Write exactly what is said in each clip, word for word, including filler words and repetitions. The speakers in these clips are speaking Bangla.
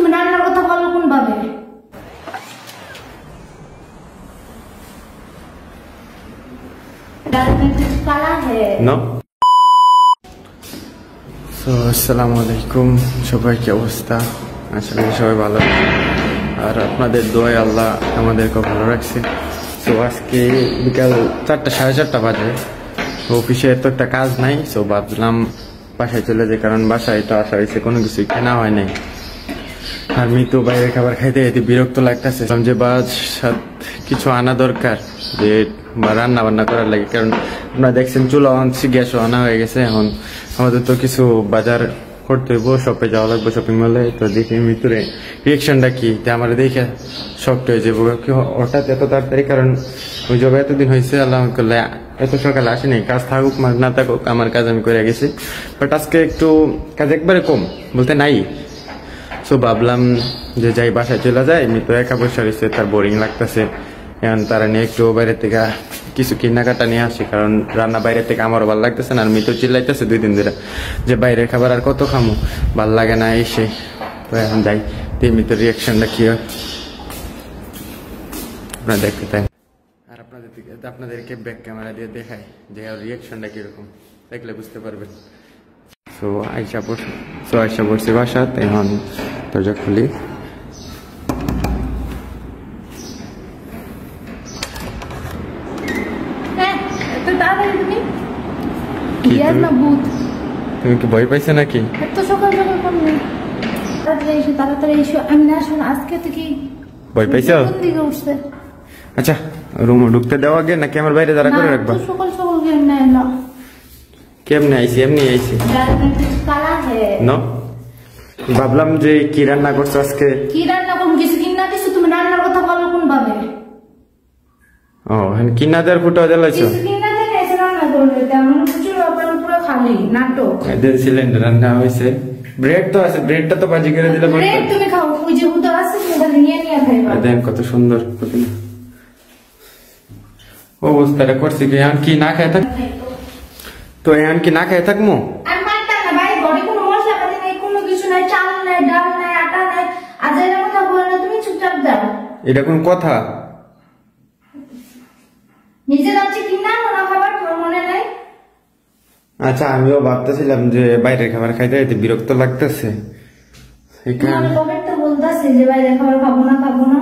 তুমি রান্নার কথা বলো কোন ভাবে? No. So, আসসালামু আলাইকুম সবাই, কি অবস্থা? আশা করি সবাই ভালো আর আপনাদের দোয়ায় আল্লাহ আমাদেরকে ভালো রাখছে। তো আজকে বিকাল চারটা সাড়ে চারটা বাজে, অফিসে তো একটা কাজ নাই, সো ভাবলাম বাসায় চলে যাই, কারণ বাসায় তো আসা হয়েছে কোনো কিছুই কেনা হয় নাই। আর মৃত্যু বাইরের খাবার খাইতে খাইতে বিরক্ত লাগতেছে, যে বাজ কিছু আনা দরকার, যে বা রান্না বান্না করার লাগে। কারণ আপনারা দেখছেন চুলা আনছি, গ্যাসও আনা হয়ে গেছে। এখন আমাদের তো কিছু বাজার করতে হইব, শপে যাওয়া লাগবে, শপিং মলে। তো দেখি মৃত্যুর রিয়েকশনটা কি, আমার দেখে শক্ট হয়ে যাবো হঠাৎ এত তাড়াতাড়ি। কারণ ওই জায়গায় এতদিন হয়েছে, আল্লাহ করলে এত সকালে আসেনি। কাজ থাকুক না থাকুক, আমার কাজ আমি করে গেছি। বাট আজকে একটু কাজ একবারে কম বলতে নাই। সো ভাবলাম যে যাই, বাসায় চলে যায়। মৃত্যু একা বসে রয়েছে, তার বোরিং লাগতেছে। এখন তারা নিয়ে একটু বাইরে থেকে কিছু কেনাকাটা নিয়ে আসি, কারণ রান্না বাইরে থেকে আমারও ভালো লাগতেছে না। আর মৃত্যু চিল্লাইতেছে দুই দিন ধরে যে বাইরের খাবার আর কত খামো, ভাল লাগে না এসে। তো এখন যাই, মৃত্যুর রিয়াকশনটা কি হয় আপনারা দেখতে চাই। আর আপনাদের দিকে আপনাদেরকে ব্যাক ক্যামেরা দিয়ে দেখাই যে ওর রিয়াকশনটা কিরকম, দেখলে বুঝতে পারবেন। সো আইসা পড়ছি সো আইসা পড়ছি বাসাত। এখন দরজা খুলি, তুমি কি ভয় পাইছো নাকি? সকাল সকাল তাড়াতাড়ি এসো, তাড়াতাড়ি এসো। আমি না শোনো, আজকে তো কি ভয় পাইছো? উঠছে। আচ্ছা, রুমে ঢুকতে দেওয়া আগে নাকি আমার বাইরে দাঁড়া করে রাখবা? সকাল সকাল কেমনে এলো? কেমনে আইছি? এমনি আইছি। ন ভাবলাম যে কি রান্না করছো আজকে। কি রান্না করবো? কিছু কিনা দিছো? তুমি রান্নার কথা বলো কোন ভাবে? ও কিনা দেওয়ার ফুটো দিলাইছো? সিলিন্ডার রান্না হয়েছে, ব্রেড তো আছে, ব্রেডটা তো ভাজি করে দিলে তুমি খাও। ওই যে হুদা আছে, নিয়ে নিয়ে খাইবা। দেখেন কত সুন্দর অবস্থাটা করছি। কি এখন কি না খাই থাক? তো এখন কি না খাই থাকবো? আমি পারতাম না ভাই, ঘরে কোনো মশলা পাতি নাই, কোনো কিছু নাই, চাল নাই, ডাল নাই, আটা নাই। আজ এর কথা বলো না, তুমি চুপচাপ দাও। এটা কোন কথা? নিজে যাচ্ছি কিনা না খাবার, তোমার মনে নাই? আচ্ছা, আমিও ভাবতেছিলাম যে বাইরের খাবার খাইতে খাইতে বিরক্ত লাগতেছে। আমি কবে তো বলতেছি যে বাইরের খাবার খাবো না, খাবো না।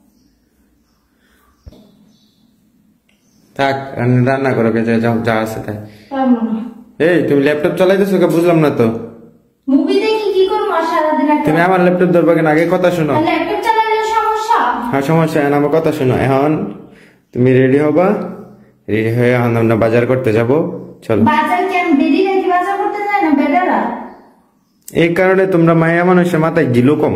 থাক, রান্না করো, যা আছে তাই। খাবো না। এই তুমি ল্যাপটপ চালাইতেছো? বুঝলাম না তো। মুভি দেখি কি করবো সারাদিন? তুমি আমার ল্যাপটপ ধরবা কেন? আগে কথা শোনো। ল্যাপটপ চালালে সমস্যা? হ্যাঁ সমস্যা, এখন আমার কথা শোনো। এখন তুমি রেডি হবা, রেডি হয়ে এখন আমরা বাজার করতে যাবো। চলো। বাজার কেন? বেরি নাকি বাজার করতে যায় না বেটারা? এই কারণে তোমরা মায়া মানুষের মাথায় গিলো কম।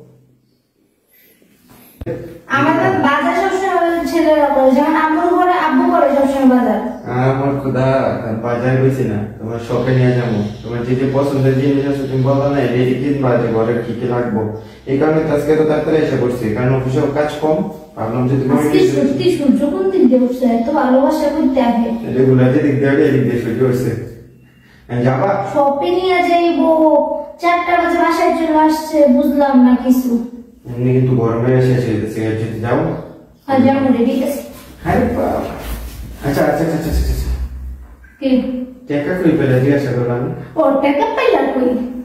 আমাদের বাজার সবসময় ছেলেরা করে, যেমন আব্বুর ঘরে আব্বু করে সবসময় বাজার। আমার খোদা, বাজার হয়েছে না, তোমার শপে নিয়ে যাবো। তোমার যে যে পছন্দের জিনিস আছে তুমি বলো না, রেডি কিনবা যে ঘরে কি কি লাগবো। এই কারণে আজকে তো তাড়াতাড়ি এসে পড়ছি, কারণ অফিসেও কাজ কম। ভাবলাম যে তুমি সত্যি সূর্য কোন দিক দিয়ে উঠছে? এত ভালোবাসা করতে আগে রেগুলার যেদিক দিয়ে এদিক দিয়ে সূর্য হচ্ছে। যাবা শপে নিয়ে যাইবো, চারটা বাজে বাসায় চলে আসছে, বুঝলাম না কিছু। এমনি কিন্তু গরমে শেষ হয়ে গেছে, যদি যাও। আর যাবো, রেডি আছে। আরে বাবা, আচ্ছা আচ্ছা আচ্ছা আচ্ছা আচ্ছা কি টাকা কই পেলে জিজ্ঞাসা করলাম। ও টাকা পাইলা কই?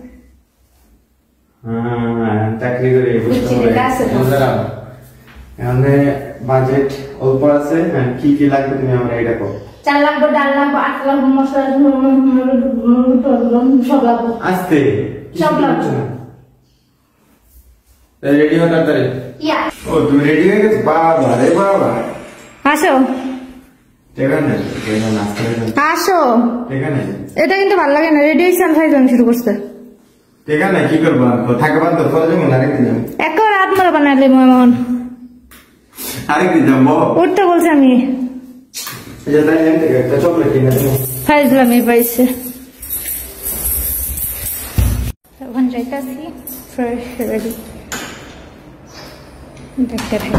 হ্যাঁ, চাকরি করে বুঝলাম। এখানে বাজেট অল্প আছে, কি কি লাগবে তুমি আমার এটা কো। চাল লাগবে, ডাল লাগবে, আট লাগবে, মশলা সব লাগবে। আস্তে সব লাগবে। রেডি হও তাড়াতাড়ি। ইয়া ও তুমি রেডি হয়ে গেছো? বাবা রে বাবা, আসো। টাকা নেই, টাকা নাস্তা আসো। টাকা নেই, এটা কিন্তু ভালো লাগে না। রেডি হইছে, আমি খাইতে শুরু করতে। টাকা নাই, কি করবা? থাকা বাদ দাও, ফলে যেমন আরেকদিন যাবো। একবার রাত মারা বানাইলে মন আরেকদিন যাবো। উঠতে বলছে আমি। একটা চকলেট কিনে দেবো। ফাইজলাম এই পাইছে। এখন যাইতাছি ফ্রেশ রেডি দেখতে থাকি।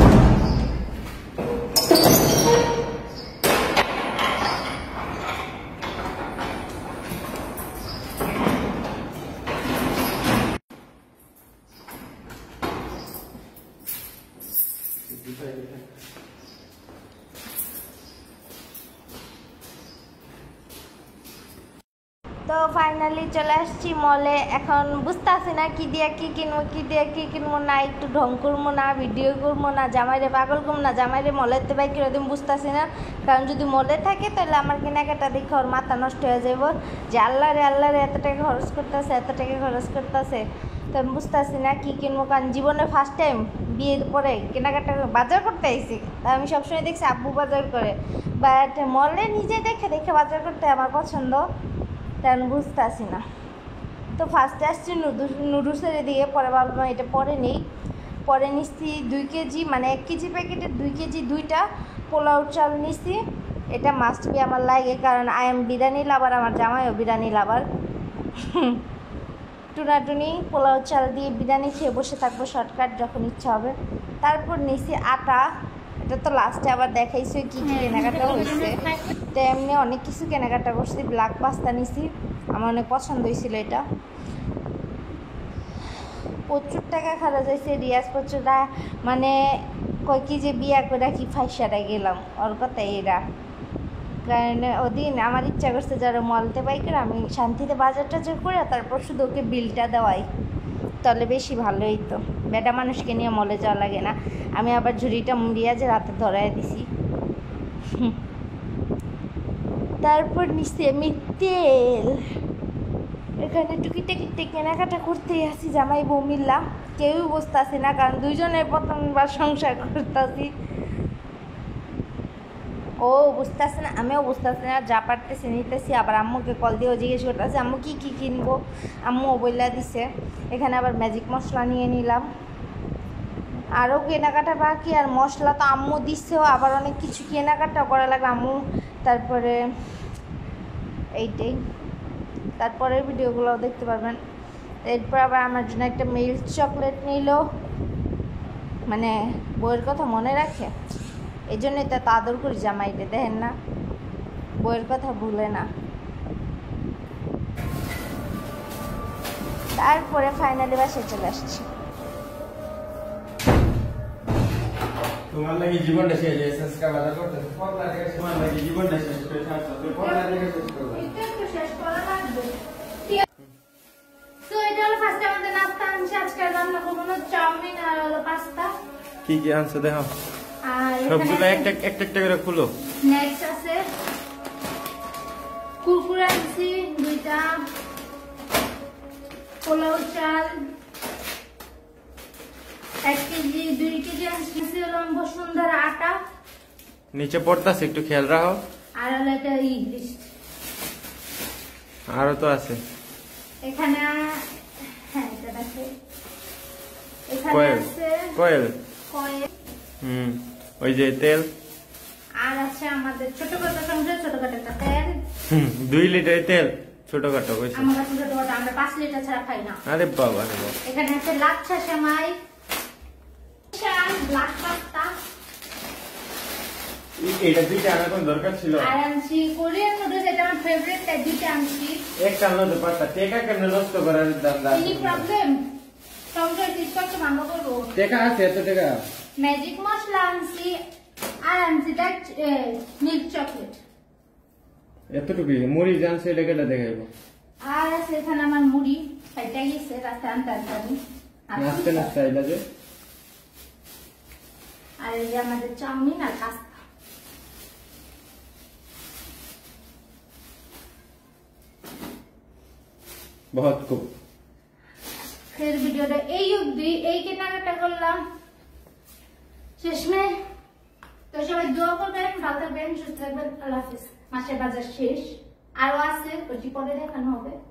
তো ফাইনালি চলে আসছি মলে। এখন বুঝতে আসি না কি দিয়া কি কিনবো, কি দিয়া কি কিনবো না, একটু ঢং করবো না, ভিডিও করবো না, জামাইরে পাগল করবো না, জামাইরে মলেতে বাই কিরকম বুঝতে আসি না। কারণ যদি মলে থাকে তাহলে আমার কেনাকাটা দেখে ওর মাথা নষ্ট হয়ে যাব, যে আল্লাহ রে আল্লাহ রে এত টাকা খরচ করতেছে, এত টাকা খরচ করতেছে। তো আমি বুঝতে আসি না কী কিনবো, কারণ জীবনে ফার্স্ট টাইম বিয়ের পরে কেনাকাটা বাজার করতে আইছি। তা আমি সবসময় দেখছি আব্বু বাজার করে, বাট মলে নিজে দেখে দেখে বাজার করতে আমার পছন্দ, তাই আমি বুঝতে আসি না। তো ফার্স্টে আসছি নুডলস নুডলসের দিয়ে, পরে ভাবলাম এটা পরে নেই। পরে নিচ্ছি দুই কেজি মানে এক কেজি প্যাকেটের দুই কেজি দুইটা পোলাও চাল নিচ্ছি। এটা মাস্ট বি আমার লাগে, কারণ আই এম বিরিয়ানি লাভার, আমার জামাইও বিরিয়ানি লাভার। টুনাটুনি পোলাও চাল দিয়ে বিরিয়ানি খেয়ে বসে থাকবো শর্টকাট যখন ইচ্ছা হবে। তারপর নিচ্ছি আটা, এটা তো লাস্টে আবার দেখাইছি কী কী কেনাকাটা হয়েছে। তো এমনি অনেক কিছু কেনাকাটা করছি। ব্ল্যাক পাস্তা নিছি, আমার অনেক পছন্দ হয়েছিল এটা। প্রচুর টাকা খরচ হয়েছে। রিয়াজ প্রচুরটা মানে কয় কি যে বিয়া করে কি ফাইসাটা গেলাম, ওর কথা এরা। কারণ ওদিন আমার ইচ্ছা করছে যারা মলতে পাই করে আমি শান্তিতে বাজার টাজার করে তারপর শুধু ওকে বিলটা দেওয়াই, তাহলে বেশি ভালো হইতো। বেটা মানুষকে নিয়ে মলে যাওয়া লাগে না। আমি আবার ঝুড়িটা রিয়াজের হাতে ধরাই দিছি। তারপর নিচ্ছি আমি তেল। এখানে টুকিটাকিতে কেনাকাটা করতেই আসি জামাই বউ মিল্লা, কেউই বুঝতে আসি না, কারণ দুইজনের প্রথমবার সংসার করতেছি। ও বুঝতে আসে না, আমিও বুঝতে আসি না, যা পারতেছি নিতেছি। আবার আম্মুকে কল দিয়েও জিজ্ঞেস করতেছি আম্মু কী কী কিনবো, আম্মু বইলা দিছে। এখানে আবার ম্যাজিক মশলা নিয়ে নিলাম, আরও কেনাকাটা বাকি। আর মশলা তো আম্মু দিচ্ছেও, আবার অনেক কিছু কেনাকাটা করা লাগে আম্মু। তারপরে এইটাই, তারপরের ভিডিওগুলো দেখতে পারবেন। এরপর আবার আমার জন্য একটা মিল্ক চকলেট নিল, মানে বইয়ের কথা মনে রাখে, এই জন্যই তো আদর করি জামাইতে, দেখেন না বইয়ের কথা ভুলে না। তারপরে ফাইনালি বাসায় চলে আসছি। তোমার লাগি জীবনটা শেষ হয়ে সংস্কার বাজার করতে পড়লা থেকে তোমার লাগি জীবনটা শেষ করে থাকছো, তুই পড়লা থেকে শেষ করবা, এটা তো শেষ করা লাগবে। তো এটা হলো ফার্স্ট আমাদের নাস্তা আনছি। আজকে রান্না করবো না চাউমিন আর হলো পাস্তা। কি কি আনছো দেখো, আর সবগুলো একটা একটা একটা করে খুলো। নেক্সট আছে কুরকুরে আনছি দুইটা, পোলাও চাল এক কেজি, দুই কেজি আনছি হলো বসুন্ধরা আটা, নিচে পড়তাছে একটু খেয়াল রাখো। আর হলো এটা ইলিশ। আরো তো আছে এখানে, হ্যাঁ এটা আছে। এখানে কয়েল আছে কয়েল কয়েল, হুম ওই যে তেল, আর আছে আমাদের ছোটখাটো সংসার ছোটখাটো একটা তেল। হুম দুই লিটার তেল ছোটখাটো কইছে। আমার কাছে ছোটখাটো, আমরা পাঁচ লিটার ছাড়া খাই না। আরে বাবা রে বাবা। এখানে আছে লাচ্ছা সেমাই, চাল, ব্ল্যাক পাস্তা। এটা দুইটা আনার কোন দরকার ছিল? আর আনছি কোরিয়ান নুডলস, এটা আমার ফেভারিট, তাই দুইটা আনছি। একটা আনলো তো পারতা, টেকা কেমনে নষ্ট করার দাম দাম। কি প্রবলেম? সংসার ঠিক করতে ভালো করবো। টেকা আছে এত টাকা? ম্যাজিক মশলা আনছি, আর আনছি দ্যাট মিল্ক চকলেট। এতটুকু মুড়ি জানছে এটা কেটে দেখাইবো। আর আছে এখানে আমার মুড়ি, খাইতে গেছে রাস্তা আনতে আনতে আমি। নাচতে নাচতে আইলা যে। আর এই যে আমাদের চাউমিন আর পাস্তা। বহুত খুব। ফের ভিডিওটা এই অবধি, এই কেনাকাটা করলাম শেষমে। তো সবাই দোয়া করবেন, ভালো থাকবেন, সুস্থ থাকবেন। আল্লাহ হাফিজ। মাসের বাজার শেষ, আরো আছে ওটি পরে দেখানো হবে।